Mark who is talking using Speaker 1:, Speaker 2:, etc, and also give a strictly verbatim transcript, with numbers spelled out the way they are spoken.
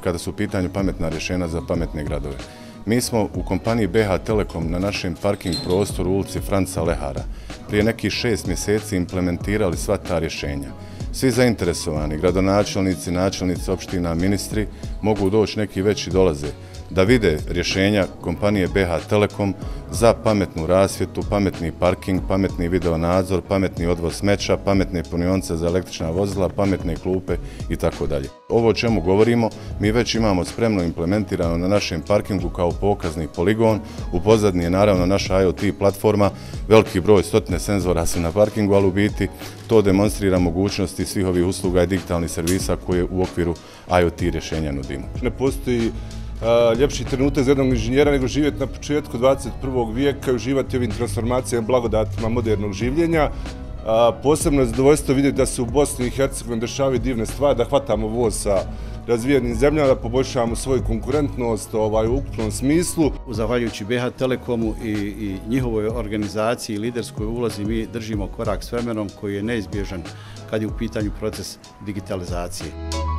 Speaker 1: kada su u pitanju pametna rješenja za pametne gradove. Mi smo u kompaniji B H Telekom na našem parking prostoru u ulici Franca Lehara prije nekih šest mjeseci implementirali sva ta rješenja. Svi zainteresovani, gradonačelnici, načelnici opština, ministri mogu doći, neki veći dolaze, da vide rješenja kompanije B H Telekom za pametnu rasvjetu, pametni parking, pametni video nadzor, pametni odvoz smeća, pametne punionice za električna vozila, pametne klupe i tako dalje. Ovo o čemu govorimo, mi već imamo spremno implementirano na našem parkingu kao pokazni poligon. U pozadini je naravno naša I O T platforma, veliki broj, stotine senzora su na parkingu, ali u biti to demonstrira mogućnosti svih ovih usluga i digitalnih servisa koje u okviru I O T rješenja nudimo.
Speaker 2: Ne postoji ljepši trenutak za jednog inženjera nego živjeti na početku dvadeset prvog vijeka i uživati ovim transformacijama, blagodatima modernog življenja. Posebno je zadovoljstvo vidjeti da se u Bosni i Hercegovini dešavaju divne stvari, da hvatamo voz sa razvijenim zemljama, da poboljšavamo svoju konkurentnost ovaj, u ukupnom smislu.
Speaker 3: Zahvaljujući B H Telekomu i, i njihovoj organizaciji i liderskoj ulozi mi držimo korak s vremenom koji je neizbježan kad je u pitanju proces digitalizacije.